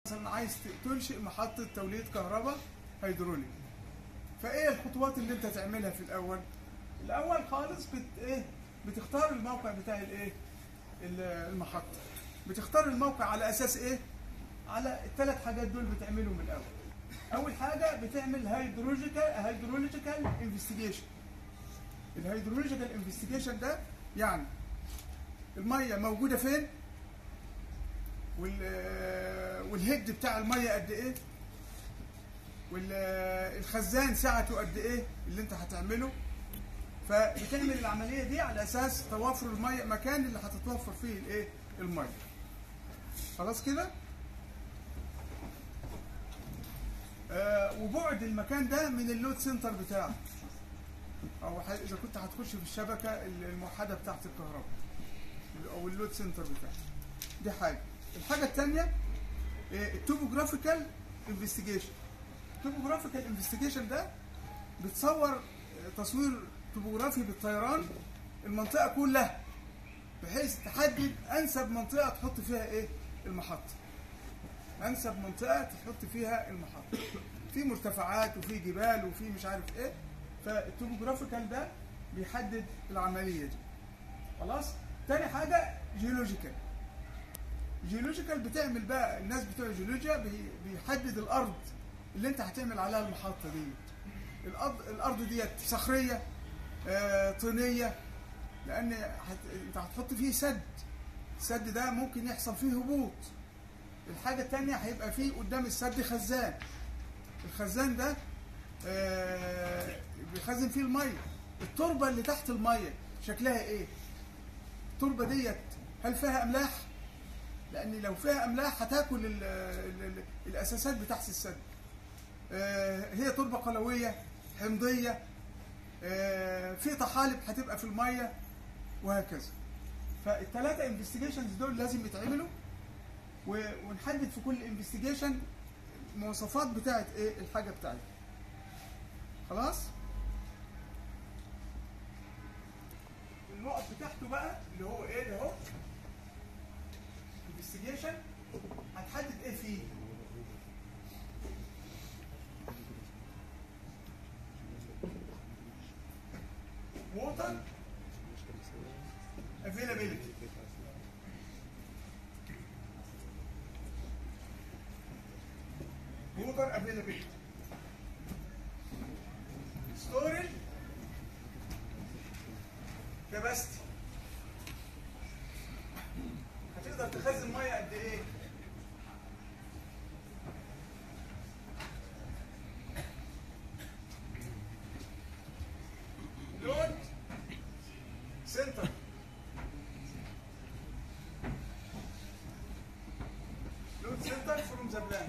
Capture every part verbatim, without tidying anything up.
مثلا عايز تنشئ محطة توليد كهرباء هيدروليك، فايه الخطوات اللي انت تعملها في الاول؟ الاول خالص بت ايه بتختار الموقع بتاع الايه المحطة. بتختار الموقع على اساس ايه؟ على الثلاث حاجات دول بتعملهم الاول. اول حاجة بتعمل هيدرولوجيكال هيدرولوجيكال انفستيجيشن. الهيدرولوجيكال انفستيجيشن ده يعني المية موجودة فين؟ والهيد بتاع الميه قد ايه، والخزان سعته قد ايه اللي انت هتعمله. فبتعمل العمليه دي على اساس توافر الميه، مكان اللي هتتوفر فيه الايه الميه. خلاص كده. آه وبعد المكان ده من اللود سنتر بتاعه، او اذا كنت هتخش في الشبكه الموحده بتاعه الكهرباء او اللود سنتر بتاعه. دي حاجه. الحاجه الثانيه التوبوجرافيكال انفستيجيشن. التوبوجرافيكال انفستيجيشن ده بتصور تصوير توبوغرافي بالطيران المنطقه كلها، بحيث تحدد انسب منطقه تحط فيها ايه المحطه. انسب منطقه تحط فيها المحطه. في مرتفعات وفي جبال وفي مش عارف ايه، فالتوبوجرافيكال ده بيحدد العمليه دي. خلاص. تاني حاجه جيولوجيكال. جيولوجيكال بتعمل بقى الناس بتوع الجيولوجيا بيحدد الارض اللي انت هتعمل عليها المحطه دي. الارض الارض ديت صخريه، آه، طينيه، لان هت... انت هتحط فيه سد. السد ده ممكن يحصل فيه هبوط. الحاجه الثانيه هيبقى فيه قدام السد خزان. الخزان ده آه، بيخزن فيه الميه. التربه اللي تحت الميه شكلها ايه؟ التربه ديت هل فيها املاح؟ لان لو فيها املاح هتاكل ال ال ال الاساسات بتاعت السد. آه هي تربه قلويه، حمضيه، آه في طحالب هتبقى في الميه، وهكذا. فالثلاثه انفستيجيشنز دول لازم يتعملوا، ونحدد في كل انفستيجيشن المواصفات بتاعت ايه الحاجه بتاعتها. خلاص. النقط بتاعته بقى اللي هو ايه اللي هو انفستيجيشن هتحدد ايه فيه؟ ووتر افيلابيلتي، ووتر افيلابيلتي، ستورج كاباسيتي، هتقدر تخزن ميه قد ايه؟ لود سنتر، لود سنتر فروم ذا بلانت.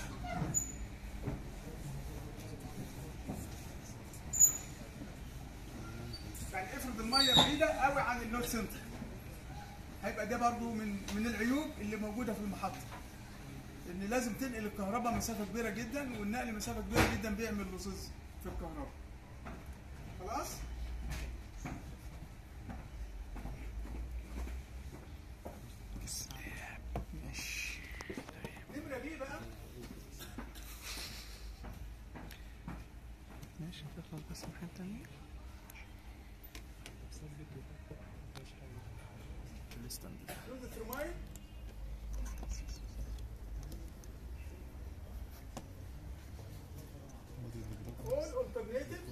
يعني افرض الميه بعيده قوي عن اللود سنتر، هيبقى ده برضو من من العيوب اللي موجوده في المحطه، ان لازم تنقل الكهرباء مسافه كبيره جدا، والنقل مسافه كبيره جدا بيعمل لصوص في الكهرباء. خلاص. ماشي. نمره بي بقى. ماشي. تخلص بس من حته ثانيه. لود الترماين all alternatives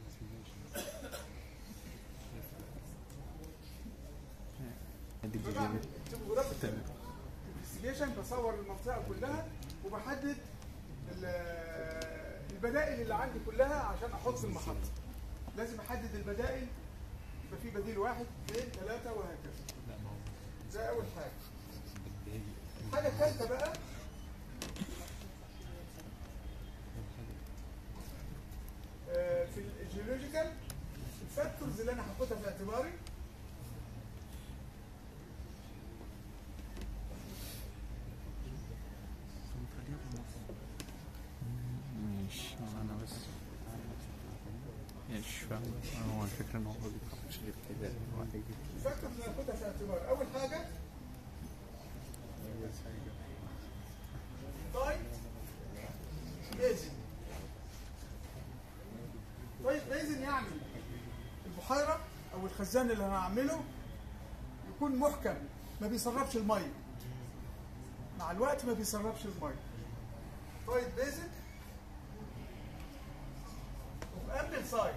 investigation. بصور المنطقه كلها وبحدد البدائل اللي عندي كلها عشان احط في المحطه. لازم احدد البدائل، يبقى في بديل واحد اثنين ثلاثه وهكذا. ده اول حاجه. الحاجه الثالثه بقى في الجيولوجيكال الفاكتورز اللي انا هاخدها في اعتباري. ماشي. انا بس مش فاهم. هو الفكره ان هو ما بيتحركش غير كده. الفاكتورز اللي هاخدها في اعتباري اول حاجه الخزان اللي هنعمله يكون محكم ما بيسربش الميه، مع الوقت ما بيسربش الميه. تايت بيزك وبأمبل سايز،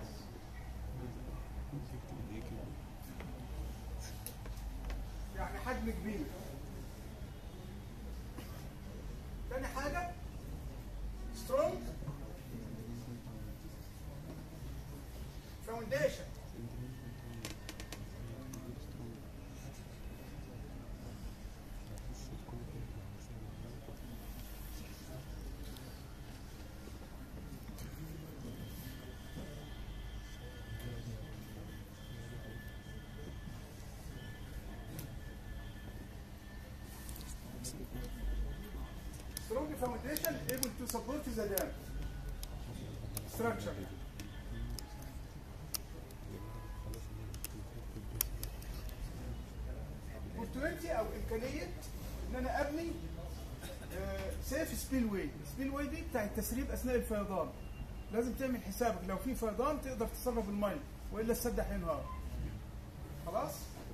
يعني حجم كبير. تاني حاجة سترونج فاونديشن. Strong foundation able to support the dam structure. opportunity او امكانيه ان انا ابني سيف سبيل واي. سبيل واي دي بتاع التسريب اثناء الفيضان، لازم تعمل حسابك لو في فيضان تقدر تسرب الميه والا السد هينهار. خلاص؟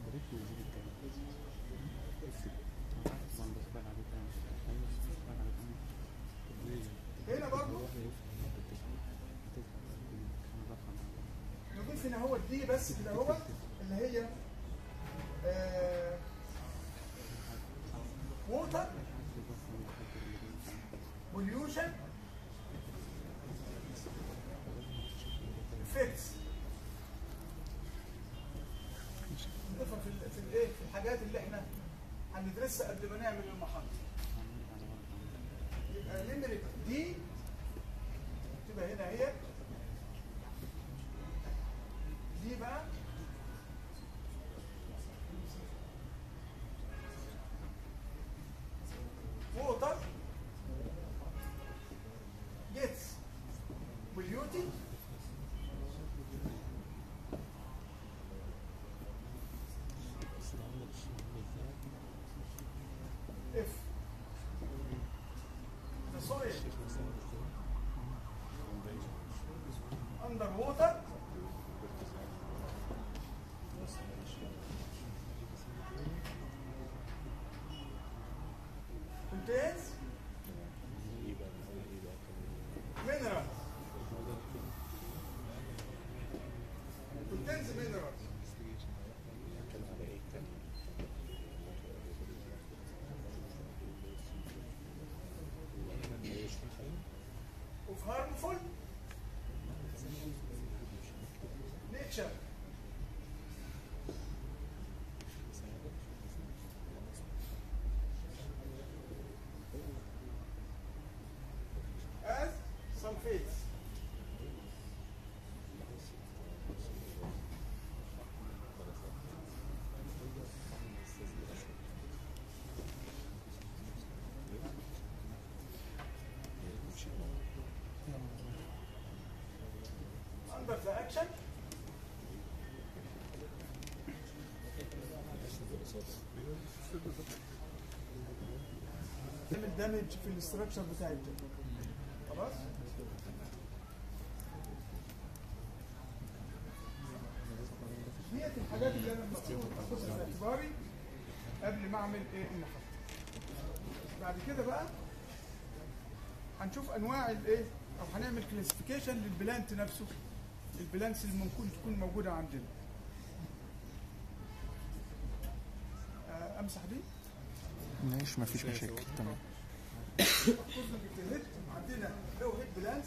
هنا برضو نضيف هنا هو دي بس كده هو اللي هي ووتر بوليوشن افكتس. نضيفها في ال في الايه في الحاجات اللي احنا هندرسها قبل ما نعمل المحطه. يبقى نمرة دي تبقى هنا هي دي بقى water gets polluted if the soil under water contains minerals. Contains minerals. Of harmful nature. As sulfates. Under the action تعمل دامج في الاستراكشر بتاع الجو. خلاص؟ ديت الحاجات اللي انا المفروض اخدها في اعتباري قبل ما اعمل ايه المحطه. بعد كده بقى هنشوف انواع الايه او هنعمل كلاسيفيكيشن للبلانت نفسه، البلانتس اللي ممكن تكون موجوده عندنا. امسح دي؟ ماشي مفيش مشاكل تمام. عندنا لو هيد بلانس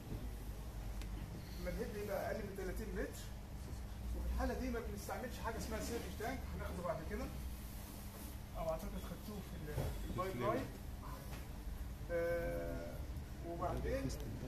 لما الهيد يبقى اقل من ثلاثين متر، وفي الحاله دي ما بنستعملش حاجه اسمها سيرفيس تانك، هناخده بعد كده او اعتقد خدتوه في البايب لاين. آه وبعدين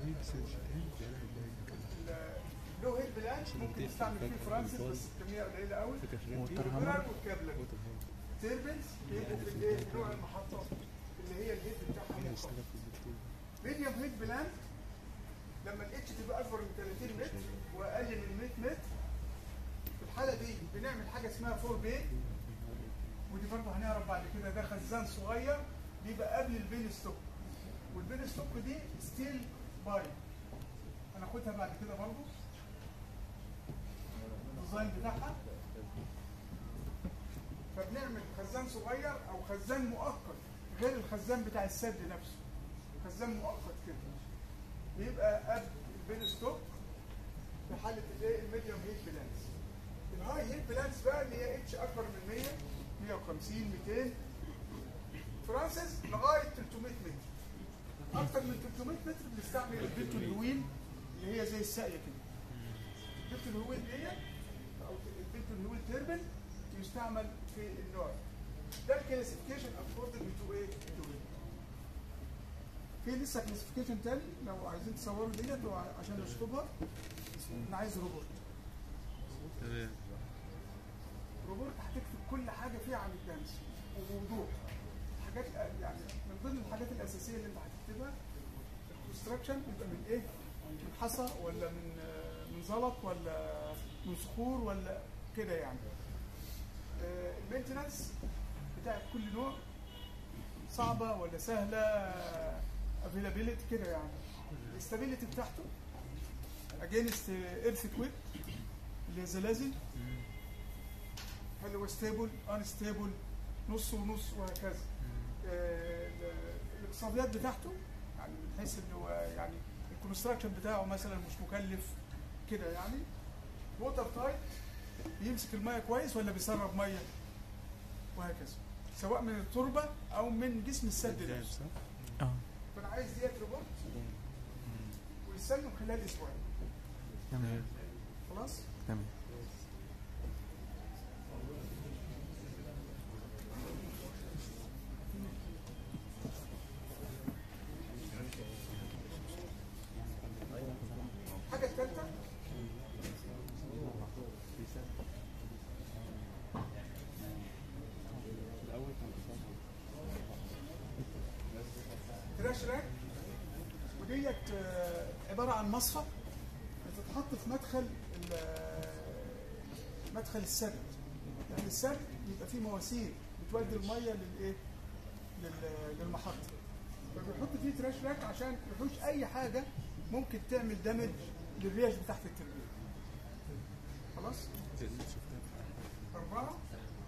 لو هيد بلانش ممكن نستعمل فيه فرانسيس بس الكميه قليله قوي، والكابلر والكابلر تيربنز بيبقوا في الايه نوع المحطه اللي هي الهيد بتاعها منخفض. ميديوم هيد بلان لما الاتش تبقى اكبر من ثلاثين متر واقل من مية متر، في الحاله دي بنعمل حاجه اسمها فور بي، ودي برضه هنعرف بعد كده ده خزان صغير بيبقى قبل البين ستوك، والبين ستوك دي ستيل باي هناخدها بعد كده برضه الديزاين بتاعها. فبنعمل خزان صغير او خزان مؤقت غير الخزان بتاع السد نفسه، خزان مؤقت كده بيبقى قبل البين ستوك في حاله الايه الميديوم هيت بلانس. الهاي هيت بلانس بقى اللي هي اتش اكبر من مية مية وخمسين ميتين فرانسيس لغايه تلتمية متر. اكتر من تلتمية متر بنستعمل البيتو الهويل اللي هي زي الساقيه كده. البيتو الهويل دي او البيتو الهويل تيربن يستعمل في النوع ده. الكلاسيفيكيشن اكوردنج تو ايه؟ في لسه كلاسيفيكيشن تاني لو عايزين تصوروا ديت عشان نشطبها. انا عايز روبورت. تمام. روبورت هتكتب كل حاجه فيها عن الدمج وبوضوح. حاجات يعني من ضمن الحاجات الاساسيه اللي انت هتكتبها الكونستراكشن يبقى من ايه؟ من حصى ولا من من زلط ولا من صخور ولا كده يعني. المينتنس بتاعت كل نوع صعبه ولا سهله، افيلابيلتي كده يعني. الاستابيليتي بتاعته اجينست ايرث كويك اللي هي زلازل، هل هو ستيبل ان ستيبل نص ونص وهكذا. آه الاقتصاديات بتاعته يعني من حيث ان هو يعني الكونستراكشن بتاعه مثلا مش مكلف كده يعني. ووتر تايت بيمسك الميه كويس ولا بيسرب ميه وهكذا، سواء من التربه او من جسم السد نفسه. اه فانا عايز ديت ريبورت ويسلم خلال اسبوعين. تمام خلاص؟ تمام. الحاجه الثالثه تراش راك، وديت عباره عن مصفى بتتحط في مدخل مدخل السد. يعني السد بيبقى فيه مواسير بتودي الميه للايه؟ للمحطه. فبيحط فيه تراش راك عشان يحوش اي حاجه ممكن تعمل دامج للرياش بتاعت التربيه. خلاص؟ أربعة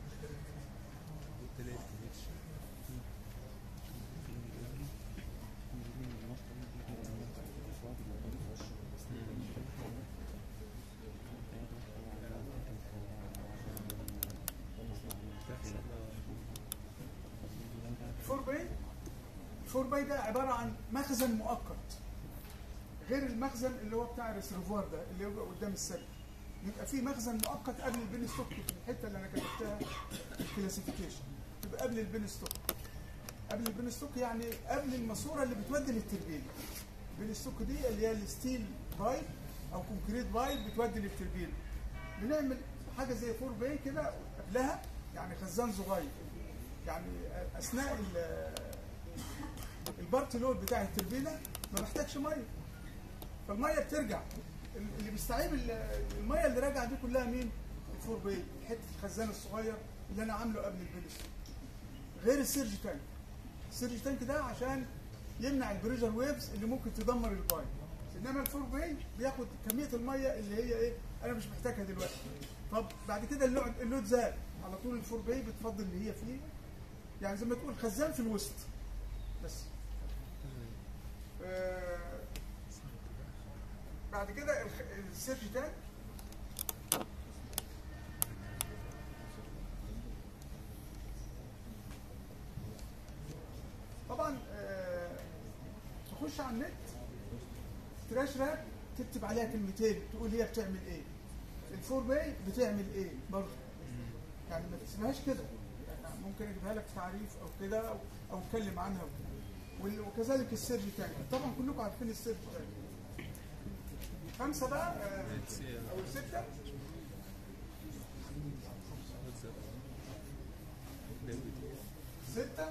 فور باي. الفور باي ده عباره عن مخزن مؤقت غير المخزن اللي هو بتاع الريسيرفوار ده اللي هو قدام السد. يبقى في مخزن مؤقت قبل البين ستوك في الحته اللي انا كتبتها في الكلاسيفيكيشن. يبقى قبل البين ستوك. قبل البين ستوك يعني قبل الماسوره اللي بتودي للتربينه. البين ستوك دي اللي هي الستيل بايب او كونكريت بايب بتودي للتربينه. بنعمل حاجه زي فور باي كده قبلها، يعني خزان صغير. يعني اثناء البارت لود بتاع التربينه ما محتاجش ميه، فالميه بترجع. اللي بيستعيب الميه اللي راجعه دي كلها مين؟ الفور باي، حته الخزان الصغير اللي انا عامله قبل البيلس. غير السيرج تانك. السيرج تانك ده عشان يمنع البريشر ويفز اللي ممكن تدمر البايب. انما الفور باي بياخد كميه الميه اللي هي ايه؟ انا مش محتاجها دلوقتي. طب بعد كده اللود اللود زاد على طول الفور باي بتفضل اللي هي فيه، يعني زي ما تقول خزان في الوسط بس. آه بعد كده السيرج تانك طبعا. آه تخش على النت تراش راك تكتب عليها كلمتين تقول هي بتعمل ايه. الفور باي بتعمل ايه برضه، يعني ما تسمعهاش كده، يعني ممكن اجيبها لك تعريف او كده او اتكلم عنها وكده. وكذلك السيرج تانك طبعا كلكم عارفين السيرج تانك. خمسة بقى آه او ستة ستة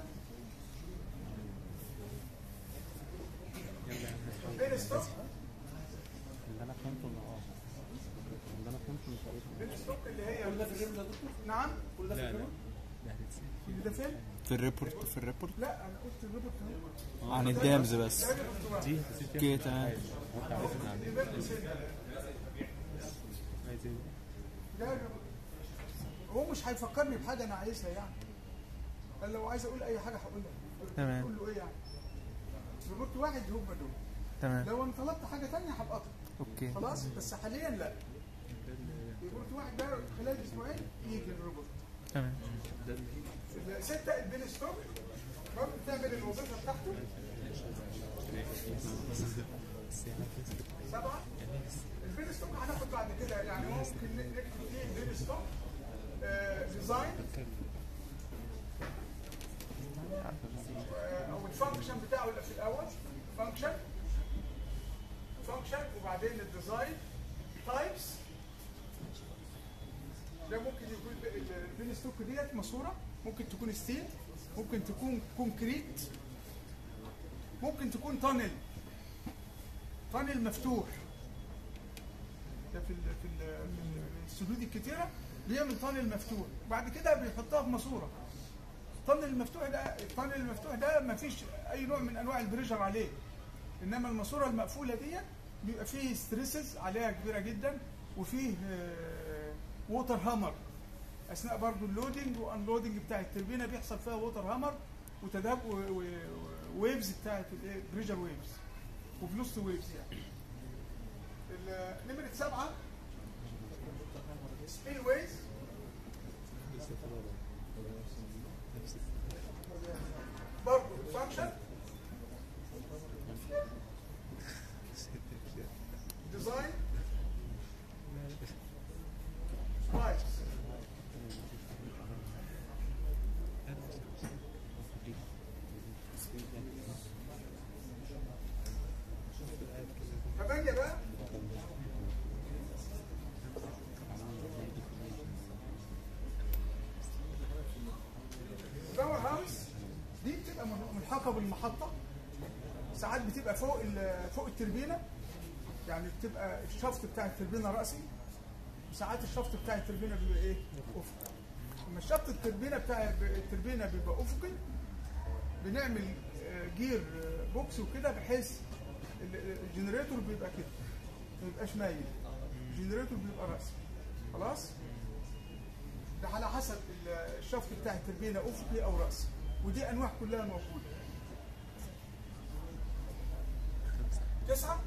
بين ستوك. اللي انا فهمته ان اه اللي انا فهمته ان تقريبا بين ستوك اللي هي كل ده في الريبورت يا دكتور؟ نعم كل ده في الريبورت؟ اللي ده فين؟ في الريبورت في الريبورت لا انا قلت الريبورت اهو. عن الدامز بس ده الدكتوراه. دي كده تمام. ده الريبورت. هو مش هيفكرني بحاجه انا عايزها يعني. قال لو عايز اقول اي حاجه هقولها. تمام. تقول له ايه يعني؟ روبوت واحد هم دول. تمام. لو انا طلبت حاجه ثانيه هبقى اوكي. خلاص، بس حاليا لا. روبوت واحد ده خلال اسبوعين يجي الروبوت. تمام. ستة البين ستوك برضه بتعمل الوظيفه بتاعته. سبعة البين ستوك هناخد بعد كده يعني ممكن نكتب فيه البين ستوك ديزاين او الفانكشن بتاعه اللي في الاول فانكشن فانكشن وبعدين الديزاين تايبس. ده ممكن يكون البين ستوك ديت ماسوره، ممكن تكون ستيل، ممكن تكون كونكريت، ممكن تكون تانل تانل مفتوح. ده في ال في ال في السدود الكتيره بيعمل تانل مفتوح وبعد كده بيحطها في ماسوره. التانل المفتوح ده التانل المفتوح ده ما فيش اي نوع من انواع البريشر عليه، انما الماسوره المقفوله دي بيبقى فيه ستريسز عليها كبيره جدا وفيه ووتر هامر اثناء برضو اللودنج وانلودنج بتاع التربينه بيحصل فيها ووتر هامر وتداب ويفز بتاعت الايه بريشر ويفز وفلوست ويفز يعني. نمره سبعه سبيل ويز برضو فانكشن ديزاين تايبس. ثمانية بقى باور هاوس دي بتبقى ملحقة بالمحطة، ساعات بتبقى فوق فوق التربينة يعني بتبقى الشفط بتاع التربينة رأسي وساعات الشفط بتاع التربينة بيبقى ايه؟ أفقي. لما الشفط التربينة بتاع التربينة بيبقى أفقي بنعمل جير بوكس وكده بحيث الجنريتور بيبقى كده ما يبقاش مايل، الجنريتور بيبقى راسي خلاص. ده على حسب الشفط بتاع التربينه افقي او راسي، ودي انواع كلها موجوده. تسعه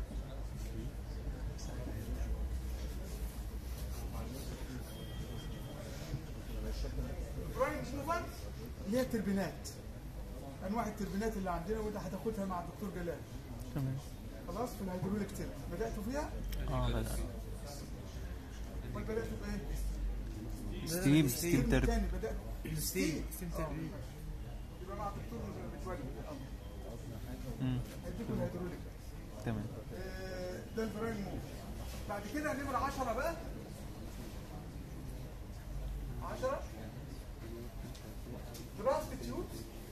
برايم موفر اللي هي التربينات، انواع التربينات اللي عندنا وده هتاخدها مع الدكتور جلال. تمام. خلاص في الهيدروليك تيرم بداتوا فيها؟ اه بدأت. امال بداتوا بايه؟ ستيم ستيم تربي. تاني بدات ستيم ستيم تربي يبقى مع الدكتور متولي امم هيديكوا الهيدروليك. تمام. ده البرايم موف. بعد كده نمرة عشرة بقى عشرة درافت تيوب.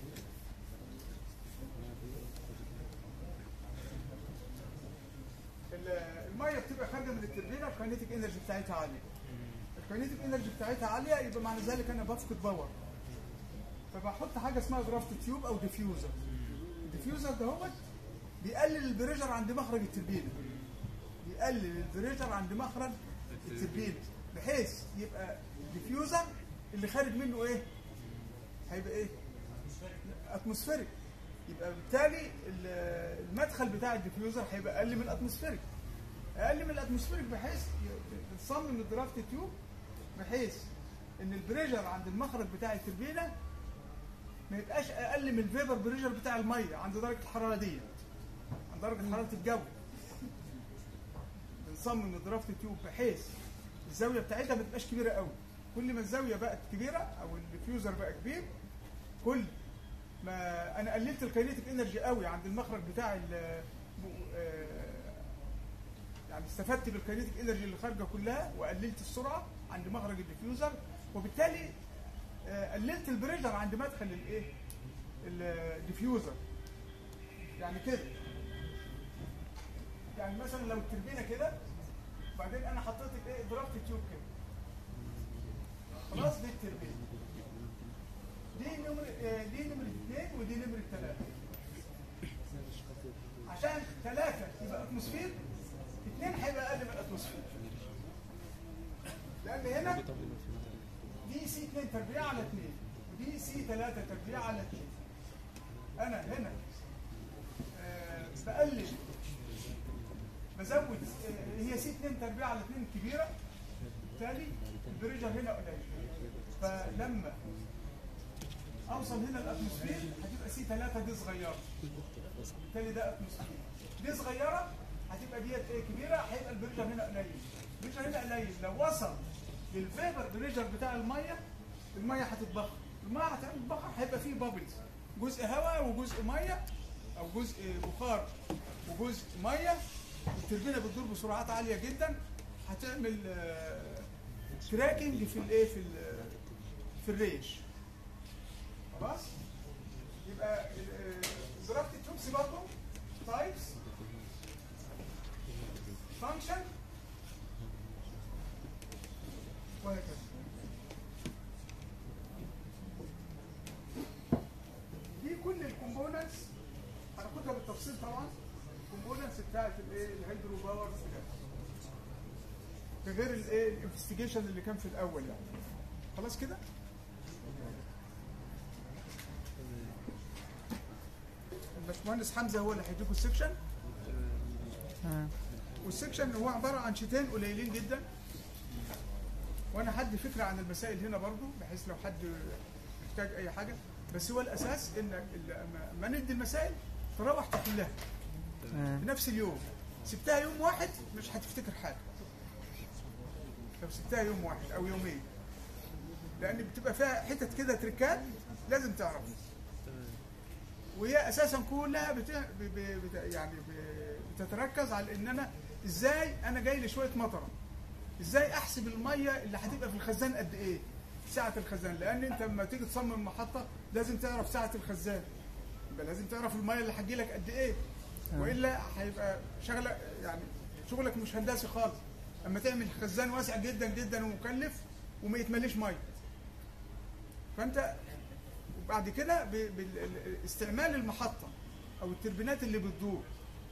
الميه بتبقى خارجه من التربينه الكاينيتيك انرجي بتاعتها عاليه. الكاينيتيك انرجي بتاعتها عاليه يبقى معنى ذلك انا بفقد باور. فبحط حاجه اسمها درافت تيوب او ديفيوزر. الديفيوزر ده هو بيقلل البريشر عند مخرج التربينه. بيقلل البريشر عند مخرج التربينه بحيث يبقى الديفيوزر اللي خارج منه ايه؟ هيبقى ايه؟ اتموسفيريك. يبقى بالتالي المدخل بتاع الديفيوزر هيبقى اقل من الاتموسفيريك. اقل من الاتموسفيريك بحيث نصمم الدرافت تيوب بحيث ان البريشر عند المخرج بتاع التربينه ما يبقاش اقل من الفيبر بريشر بتاع الميه عند درجه الحراره دي، عند درجه حراره الجو. بنصمم الدرافت تيوب بحيث الزاويه بتاعتها ما تبقاش كبيره قوي. كل ما الزاويه بقت كبيره او الديفيوزر بقى كبير كل ما انا قللت الكاينيتيك انرجي قوي عند المخرج بتاع ال يعني استفدت بالكاينيتيك انرجي اللي خارجه كلها وقللت السرعه عند مخرج الديفيوزر وبالتالي قللت البريشر عند مدخل الايه؟ الديفيوزر. يعني كده يعني مثلا لو التربينه كده وبعدين انا حطيت الايه؟ درافت تيوب كده خلاص. دي التربينه دي نمرة دي نمرة اثنين ودي نمرة ثلاثة. عشان ثلاثة يبقى اتموسفير اثنين هيبقى اقل من الاتموسفير. لان هنا دي سي اتنين تربيع على اتنين، ودي سي تلاتة تربيع على اتنين. انا هنا آه بقلل بزود آه هي سي اتنين تربيع على اتنين كبيره، بالتالي البريشر هنا قليل. فلما اوصل هنا الاتموسفير هتبقى سي تلاتة دي صغيره، بالتالي ده اتموسفير. دي صغيره هتبقى ديت ايه كبيره، هيبقى البريشر هنا قليل. البريشر هنا قليل، لو وصل للفيبر بريشر بتاع الميه، الميه هتتبخر. الميه هتعمل بخر، هيبقى فيه بابلز، جزء هواء وجزء ميه، او جزء بخار وجزء ميه. التربينه بتدور بسرعات عاليه جدا، هتعمل كراكنج في الايه في في الريش. خلاص؟ يبقى ضربت التوبس برضه تايبس فانكشن وهكذا. دي كل الكومبوننتس هناخدها بالتفصيل طبعا. الكومبوننتس بتاعت الايه الهيدرو باور ده غير الايه الانفستيجيشن اللي كان في الاول يعني. خلاص كده؟ الباشمهندس حمزه هو اللي هيديكوا السكشن. والسكشن هو عباره عن شيتين قليلين جدا، وانا هدي فكره عن المسائل هنا برضو بحيث لو حد محتاج اي حاجه. بس هو الاساس انك لما ندي المسائل تروح تحلها في نفس اليوم. سبتها يوم واحد مش هتفتكر حاجه لو سبتها يوم واحد او يومين، لان بتبقى فيها حتت كده تريكات لازم تعرفها. وهي اساسا كلها بت... ب... ب... يعني ب... بتتركز على ان انا ازاي انا جاي لي شويه مطره، ازاي احسب الميه اللي هتبقى في الخزان قد ايه، سعه الخزان. لان انت لما تيجي تصمم محطه لازم تعرف سعه الخزان، يبقى لازم تعرف الميه اللي هتجي لك قد ايه، والا هيبقى شغله يعني شغلك مش هندسي خالص. اما تعمل خزان واسع جدا جدا ومكلف وما يتمليش ميه، فانت بعد كده باستعمال المحطه او التربينات اللي بتدور،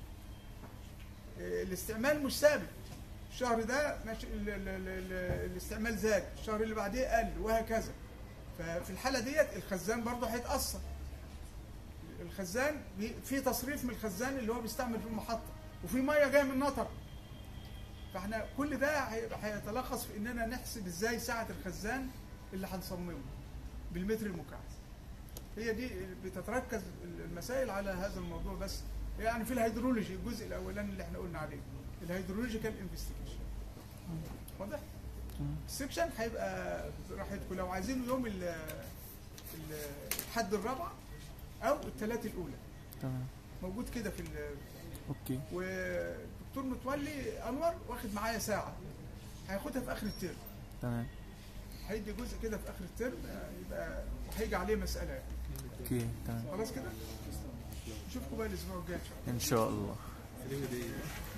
الاستعمال مش ثابت. الشهر ده ماشي الاستعمال زاد، الشهر اللي بعديه قل، وهكذا. ففي الحاله ديت الخزان برضه هيتاثر. الخزان في تصريف من الخزان اللي هو بيستعمل في المحطه، وفي ميه جايه من المطر. فاحنا كل ده هيتلخص في اننا نحسب ازاي سعه الخزان اللي هنصممه بالمتر المكعب. هي دي بتتركز المسائل على هذا الموضوع بس. يعني في الهيدرولوجي الجزء الاولاني اللي احنا قلنا عليه الهيدرولوجيكال انفستيجيشن. واضح؟ السكشن هيبقى براحتكم لو عايزينه يوم الحد الرابع او الثلاث الاولى. تمام. موجود كده في اوكي. والدكتور متولي انور واخد معايا ساعه، هياخدها في اخر الترم. تمام. هيدي جزء كده في اخر الترم يبقى هيجي عليه مساله. اوكي تمام. خلاص كده؟ نشوفكم بقى الاسبوع الجاي ان شاء الله. ان شاء الله.